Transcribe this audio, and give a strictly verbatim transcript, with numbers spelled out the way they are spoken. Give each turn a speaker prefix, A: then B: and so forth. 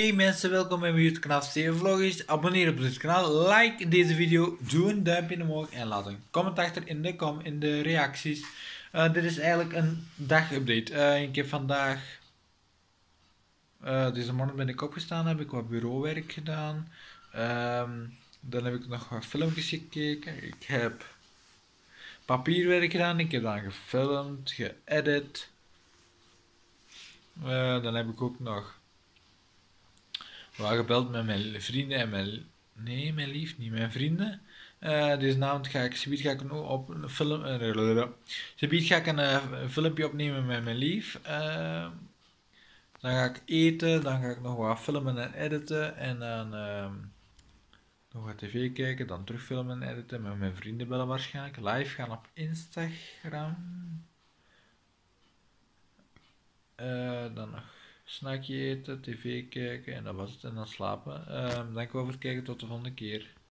A: Hey mensen, welkom bij mijn YouTube kanaal Steven Vloggies. Abonneer op dit kanaal, like deze video, doe een duimpje omhoog en laat een comment achter in de, com in de reacties. Uh, dit is eigenlijk een dagupdate. Uh, ik heb vandaag, uh, deze morgen ben ik opgestaan, heb ik wat bureauwerk gedaan. Um, dan heb ik nog wat filmpjes gekeken. Ik heb papierwerk gedaan, ik heb dan gefilmd, geëdit. Uh, dan heb ik ook nog wel gebeld met mijn vrienden en mijn... Nee, mijn lief, niet mijn vrienden. Uh, deze avond ga ik... Zometeen ga ik een, op een film... Uh, Zometeen ga ik een, uh, een filmpje opnemen met mijn lief. Uh, dan ga ik eten, dan ga ik nog wat filmen en editen. En dan... Uh, nog wat tv kijken, dan terug filmen en editen. Met mijn vrienden bellen waarschijnlijk. Live gaan op Instagram. Uh, dan nog snackje eten, tv kijken en dat was het. En dan slapen. Uh, dank wel voor het kijken, tot de volgende keer.